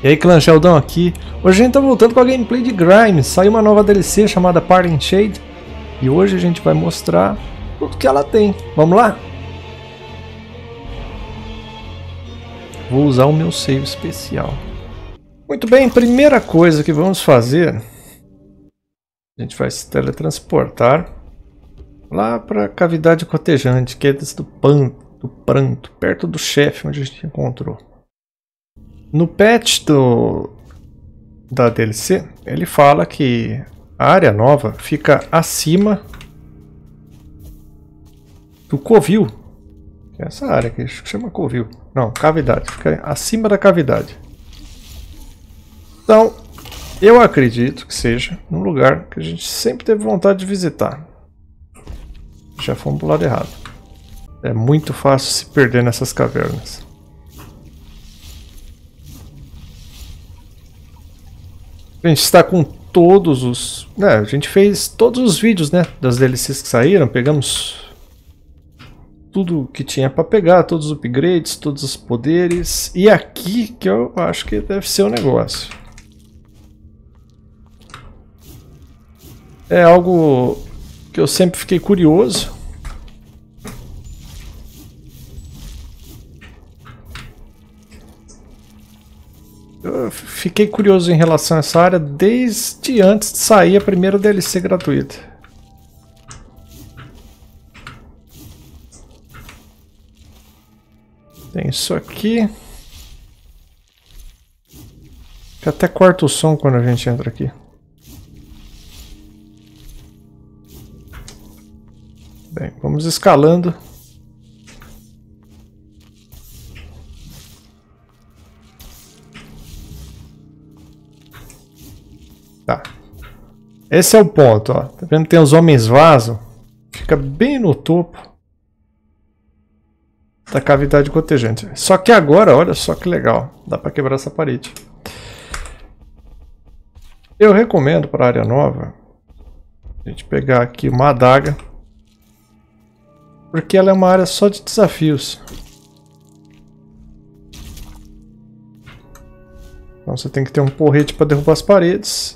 E aí, clã Sheldon aqui. Hoje a gente tá voltando com a gameplay de Grimes. Saiu uma nova DLC chamada Parting Shade. E hoje a gente vai mostrar tudo que ela tem. Vamos lá? Vou usar o meu save especial. Muito bem, primeira coisa que vamos fazer. A gente vai se teletransportar lá para a cavidade cotejante, que é do pranto, perto do chefe onde a gente encontrou. No patch da DLC, ele fala que a área nova fica acima do covil. Essa área aqui chama covil. Não, cavidade. Fica acima da cavidade. Então, eu acredito que seja um lugar que a gente sempre teve vontade de visitar. Já fomos pro lado errado. É muito fácil se perder nessas cavernas. A gente está com todos os... a gente fez todos os vídeos, né, das DLCs que saíram. Pegamos tudo que tinha para pegar, todos os upgrades, todos os poderes. E aqui que eu acho que deve ser o negócio. É algo que eu sempre fiquei curioso. Eu fiquei curioso em relação a essa área desde antes de sair a primeira DLC gratuita. Tem isso aqui. Que até corta o som quando a gente entra aqui. Bem, vamos escalando. Tá. Esse é o ponto, ó. Tá vendo que tem os homens vaso? Fica bem no topo da cavidade cotejante. Só que agora, olha só que legal. Dá pra quebrar essa parede. Eu recomendo para a área nova a gente pegar aqui uma adaga. Porque ela é uma área só de desafios. Então você tem que ter um porrete para derrubar as paredes.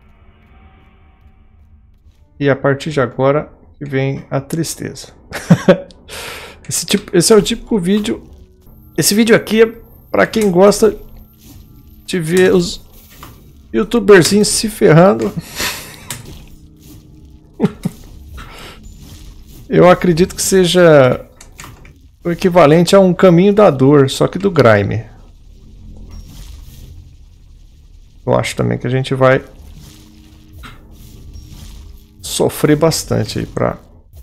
E a partir de agora que vem a tristeza. Esse é o típico vídeo. Esse vídeo aqui é para quem gosta de ver os youtuberzinhos se ferrando. Eu acredito que seja o equivalente a um caminho da dor, só que do Grime. Eu acho também que a gente vai sofrer bastante aí para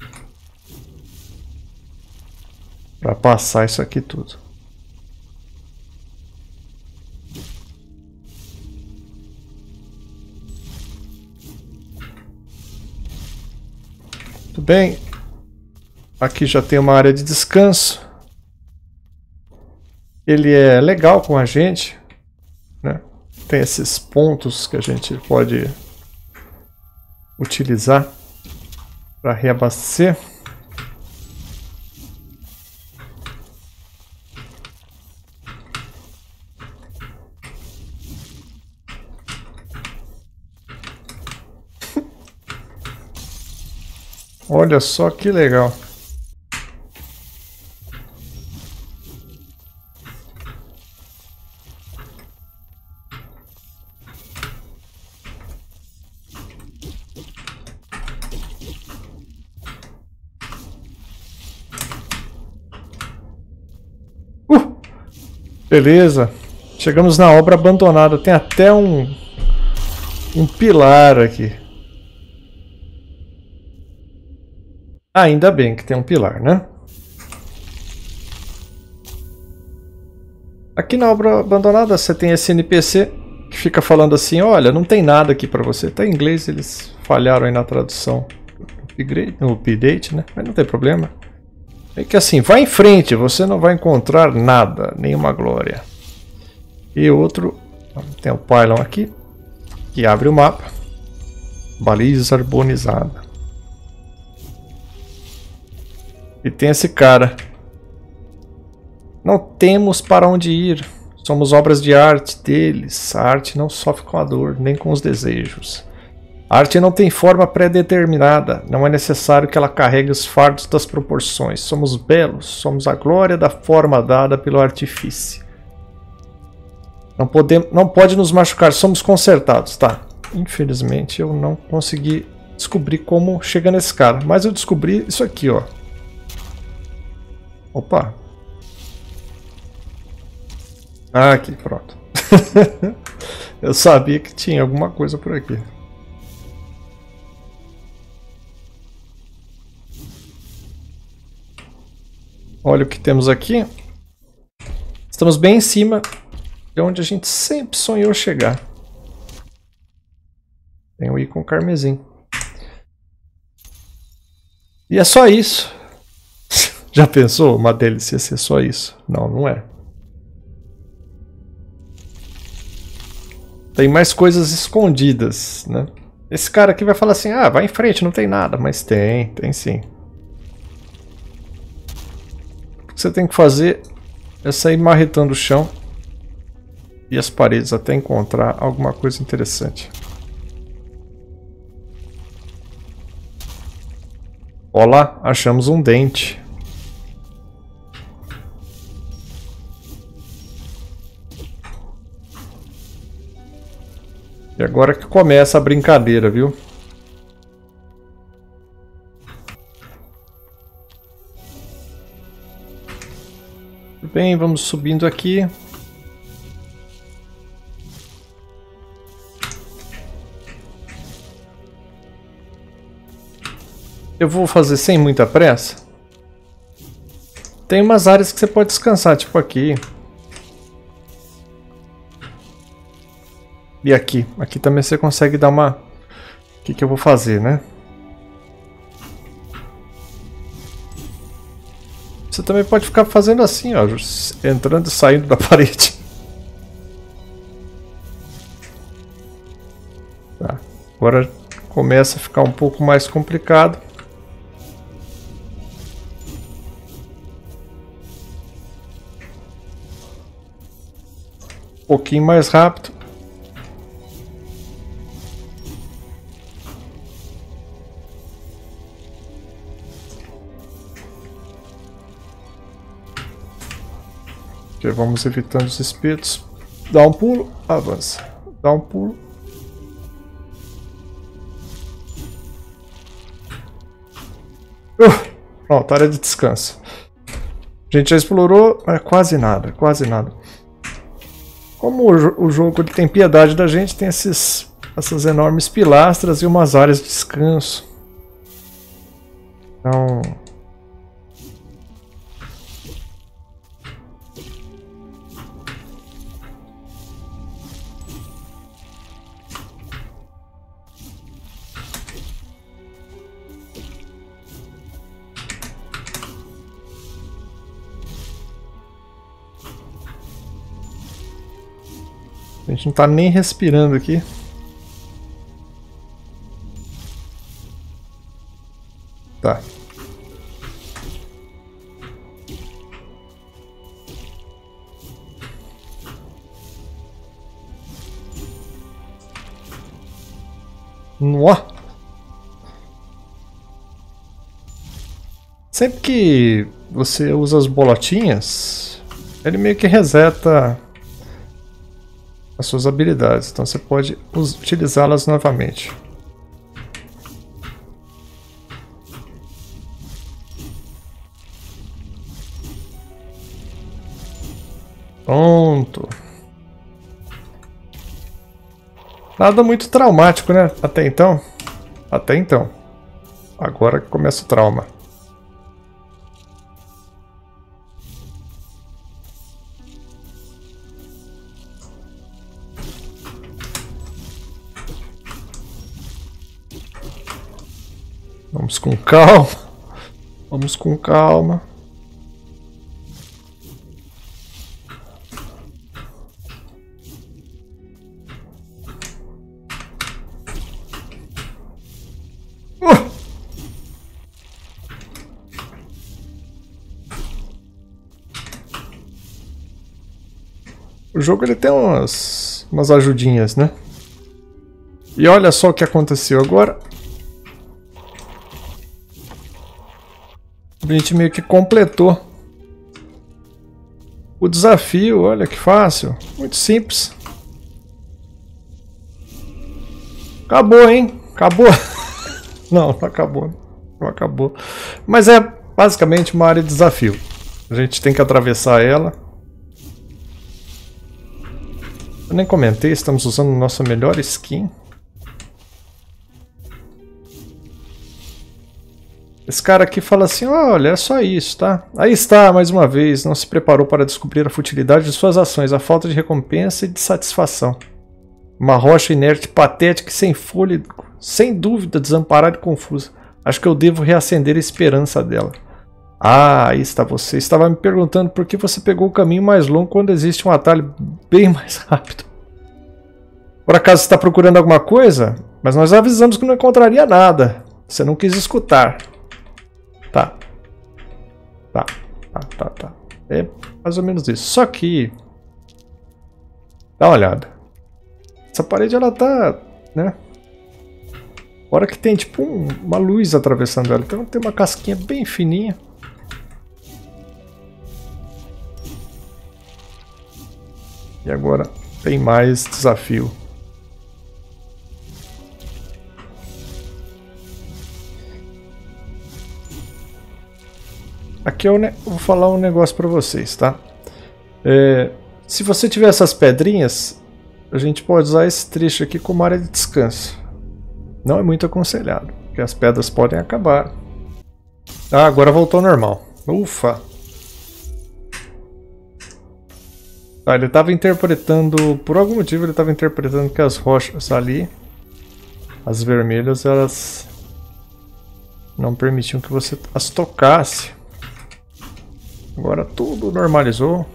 passar isso aqui tudo. Muito bem. Aqui já tem uma área de descanso. Ele é legal com a gente, né? Tem esses pontos que a gente pode utilizar para reabastecer. Olha só que legal. Beleza, chegamos na obra abandonada. Tem até um pilar aqui. Ainda bem que tem um pilar, né? Aqui na obra abandonada você tem esse NPC que fica falando assim: olha, não tem nada aqui pra você. Tá em inglês, eles falharam aí na tradução. No update, né? Mas não tem problema. É que assim, vai em frente, você não vai encontrar nada, nenhuma glória. E outro, tem o pylon aqui, que abre o mapa. Baliza carbonizada. E tem esse cara. Não temos para onde ir. Somos obras de arte deles. A arte não sofre com a dor, nem com os desejos. A arte não tem forma pré-determinada. Não é necessário que ela carregue os fardos das proporções. Somos belos, somos a glória da forma dada pelo artifício. Não pode nos machucar, somos consertados, tá? Infelizmente eu não consegui descobrir como chega nesse cara. Mas eu descobri isso aqui, ó. Opa. Ah, aqui, pronto. Eu sabia que tinha alguma coisa por aqui. Olha o que temos aqui. Estamos bem em cima de onde a gente sempre sonhou chegar. Tem um ícone carmesim. E é só isso. Já pensou uma delícia ser só isso? Não, não é. Tem mais coisas escondidas, né? Esse cara aqui vai falar assim, ah, vai em frente, não tem nada. Mas tem sim. O que você tem que fazer é sair marretando o chão e as paredes até encontrar alguma coisa interessante. Olá, achamos um dente. E agora que começa a brincadeira, viu? Tudo bem, vamos subindo aqui. Eu vou fazer sem muita pressa. Tem umas áreas que você pode descansar, tipo aqui. E aqui. Aqui também você consegue dar uma... O que eu vou fazer, né? Você também pode ficar fazendo assim, ó. Entrando e saindo da parede. Tá. Agora começa a ficar um pouco mais complicado. Um pouquinho mais rápido. Ok, vamos evitando os espetos. Dá um pulo, avança. Dá um pulo. Pronto, área de descanso. A gente já explorou quase nada, quase nada. Como o jogo ele tem piedade da gente, tem essas enormes pilastras e umas áreas de descanso. Então... A gente não tá nem respirando aqui. Tá. Nó. Sempre que você usa as bolotinhas, ele meio que reseta as suas habilidades, então você pode utilizá-las novamente. Pronto. Nada muito traumático, né? Até então. Até então. Agora que começa o trauma. Vamos com calma. Vamos com calma. O jogo ele tem umas ajudinhas, né? E olha só o que aconteceu agora. A gente meio que completou o desafio. Olha que fácil. Muito simples. Acabou, hein? Acabou. Não, não acabou. Não acabou. Mas é basicamente uma área de desafio. A gente tem que atravessar ela. Eu nem comentei, estamos usando nossa melhor skin. Esse cara aqui fala assim, olha, é só isso, tá? Aí está, mais uma vez, não se preparou para descobrir a futilidade de suas ações, a falta de recompensa e de satisfação. Uma rocha inerte, patética e sem fôlego, sem dúvida desamparada e confusa. Acho que eu devo reacender a esperança dela. Ah, aí está você. Estava me perguntando por que você pegou o caminho mais longo quando existe um atalho bem mais rápido. Por acaso você está procurando alguma coisa? Mas nós avisamos que não encontraria nada. Você não quis escutar. Tá. É mais ou menos isso. Só que... dá uma olhada. Essa parede, ela tá... né? Fora que tem tipo uma luz atravessando ela. Então tem uma casquinha bem fininha. E agora tem mais desafio. Aqui eu vou falar um negócio para vocês, tá? Se você tiver essas pedrinhas, a gente pode usar esse trecho aqui como área de descanso. Não é muito aconselhado, porque as pedras podem acabar. Ah, agora voltou ao normal. Ufa! Ah, ele estava interpretando, por algum motivo ele estava interpretando que as rochas ali, as vermelhas, elas não permitiam que você as tocasse. Agora tudo normalizou.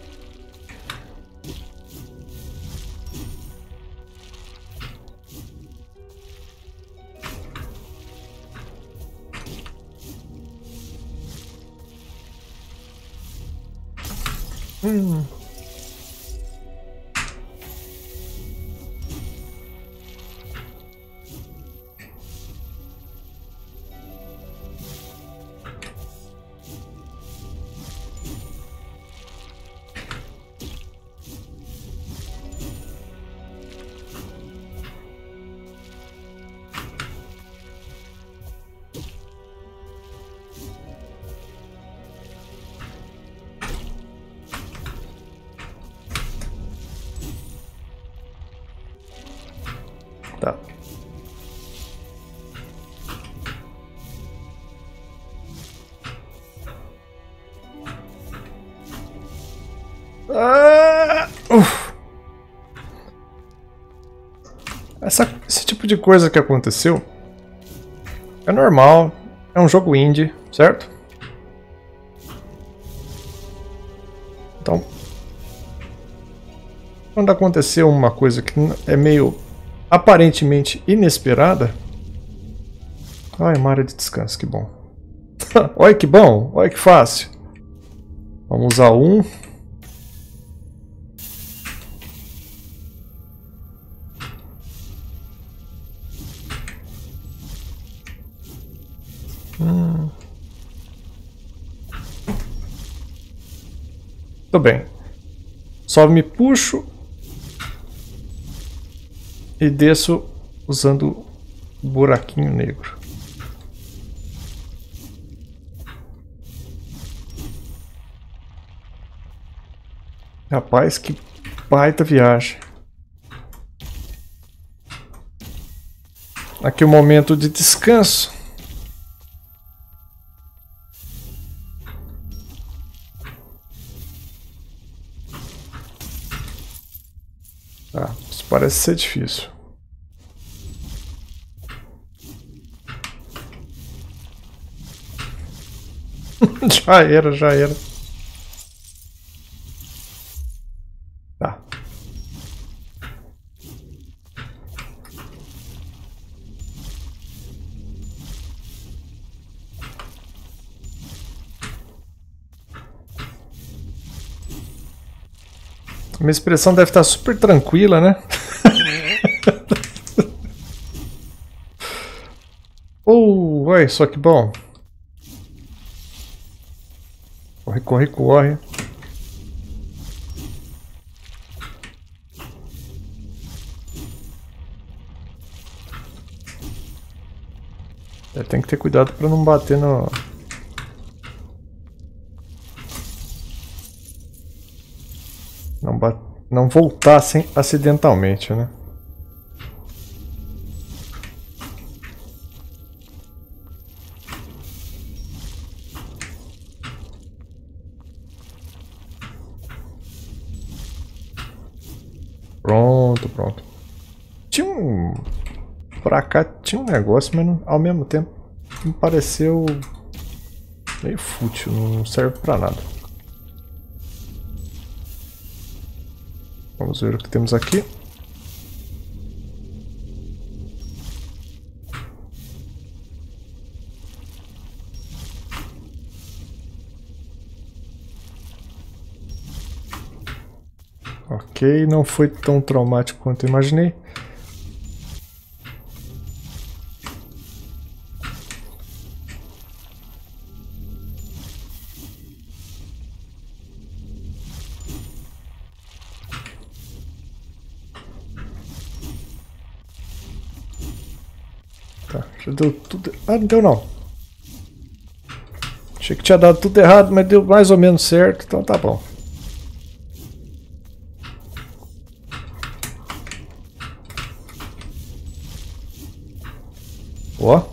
Tá. Esse tipo de coisa que aconteceu é normal, é um jogo indie, certo? Então, quando aconteceu uma coisa que é meio aparentemente inesperada... Ai, uma área de descanso, que bom. Olha que bom, olha que fácil. Vamos usar um. Tudo bem. Só me puxo e desço usando o buraquinho negro. Rapaz, que baita viagem. Aqui o momento de descanso. Tá, isso parece ser difícil. Já era, já era. Tá. Minha expressão deve estar super tranquila, né? Oh, olha só que bom. Corre, corre, corre. Tem que ter cuidado para não bater no... Não voltar assim, acidentalmente, né? Pronto, pronto. Tinha um... Pra cá tinha um negócio, mas não, ao mesmo tempo me pareceu meio fútil, não serve pra nada. Vamos ver o que temos aqui. Ok, não foi tão traumático quanto eu imaginei. Tá, já deu tudo... Ah, não deu não. Achei que tinha dado tudo errado, mas deu mais ou menos certo, então tá bom. Ó.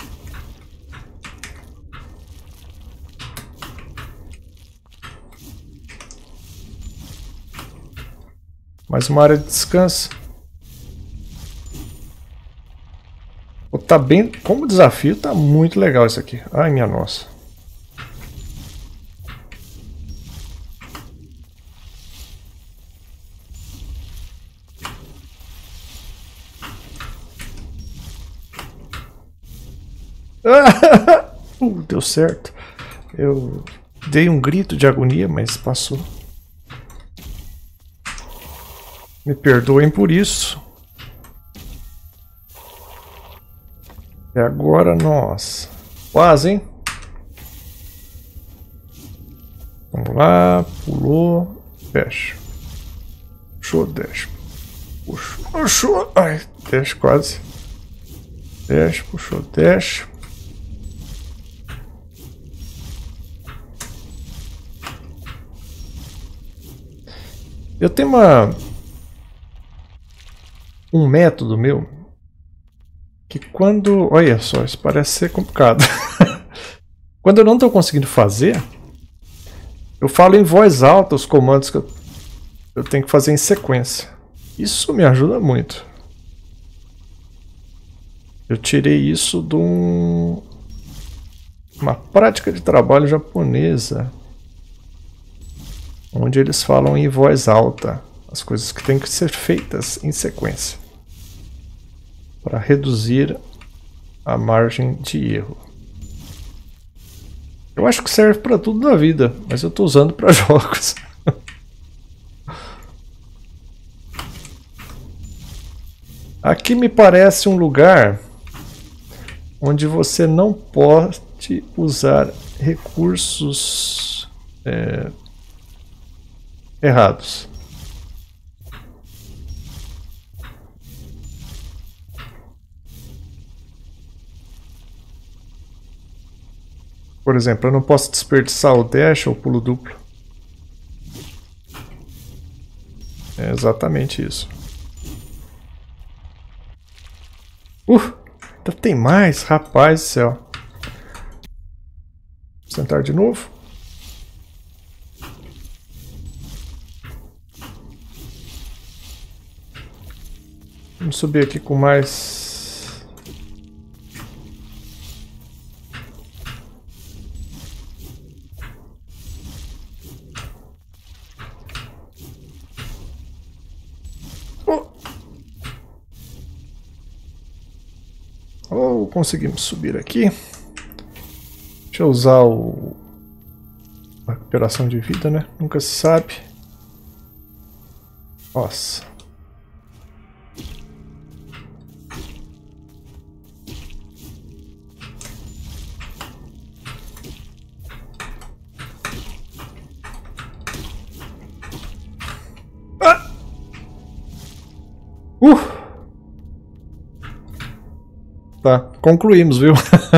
Mais uma área de descanso. Tá bem... Como desafio, tá muito legal isso aqui. Ai, minha nossa. Deu certo. Eu dei um grito de agonia, mas passou. Me perdoem por isso. E agora, nossa. Quase, hein? Vamos lá. Pulou. Fecha. Puxou, deixa. Puxou, puxou. Ai, deixa quase. Deixa, puxou, deixa. Eu tenho um método meu que quando... Olha só, isso parece ser complicado. Quando eu não estou conseguindo fazer, eu falo em voz alta os comandos que eu tenho que fazer em sequência. Isso me ajuda muito. Eu tirei isso de uma prática de trabalho japonesa, onde eles falam em voz alta as coisas que têm que ser feitas em sequência, para reduzir a margem de erro. Eu acho que serve para tudo na vida, mas eu estou usando para jogos. Aqui me parece um lugar onde você não pode usar recursos errados. Por exemplo, eu não posso desperdiçar o dash ou o pulo duplo. É exatamente isso. Ainda tem mais, rapaz do céu. Vou sentar de novo. Vamos subir aqui com mais... Conseguimos subir aqui. Deixa eu usar a recuperação de vida, né? Nunca se sabe. Nossa. Ah! Tá, concluímos, viu?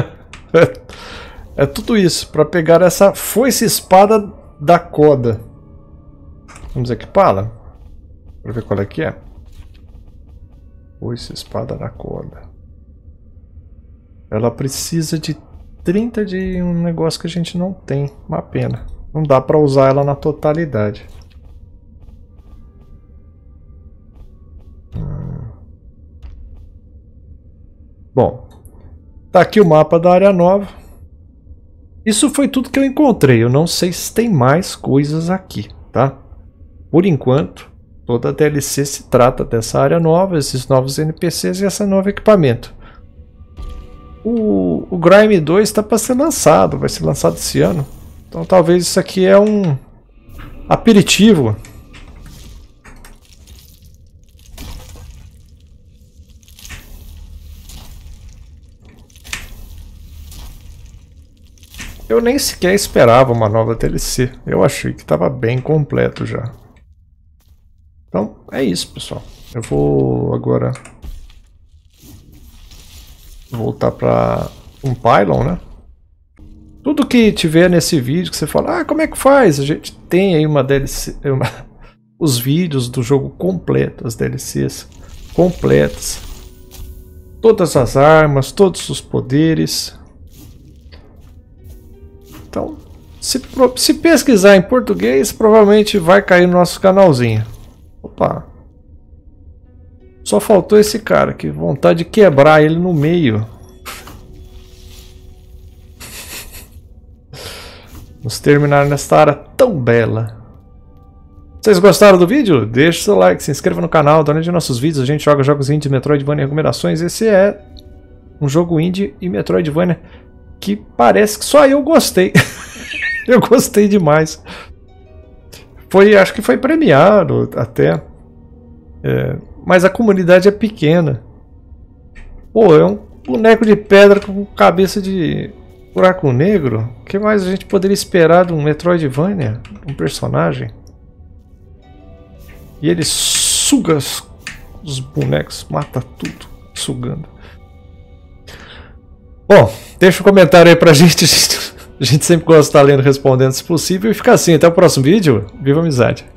É tudo isso para pegar essa foice espada da Coda. Vamos equipá-la? Para ver qual é que é. Foice espada da Coda. Ela precisa de 30 de um negócio que a gente não tem. Uma pena. Não dá para usar ela na totalidade. Bom, tá aqui o mapa da área nova. Isso foi tudo que eu encontrei. Eu não sei se tem mais coisas aqui, tá? Por enquanto, toda a DLC se trata dessa área nova, esses novos NPCs e esse novo equipamento. O Grime 2 está para ser lançado, vai ser lançado esse ano. Então talvez isso aqui é um aperitivo. Eu nem sequer esperava uma nova DLC. Eu achei que estava bem completo já. Então, é isso, pessoal. Eu vou agora voltar para um pylon, né? Tudo que tiver nesse vídeo que você fala, ah, como é que faz? A gente tem aí uma DLC, os vídeos do jogo completo, as DLCs completas. Todas as armas, todos os poderes. Então, se pesquisar em português, provavelmente vai cair no nosso canalzinho. Opa! Só faltou esse cara, que vontade de quebrar ele no meio. Vamos terminar nesta área tão bela. Vocês gostaram do vídeo? Deixe seu like, se inscreva no canal, dá uma olhada nos nossos vídeos. A gente joga jogos indie, Metroidvania e recomendações. Esse é um jogo indie e Metroidvania que parece que só eu gostei. Eu gostei demais. Acho que foi premiado até. Mas a comunidade é pequena. Pô, é um boneco de pedra com cabeça de buraco negro. O que mais a gente poderia esperar de um Metroidvania? Um personagem? E ele suga os bonecos, mata tudo, sugando. Bom, deixa um comentário aí pra gente. A gente sempre gosta de estar lendo e respondendo se possível. E fica assim, até o próximo vídeo. Viva a amizade!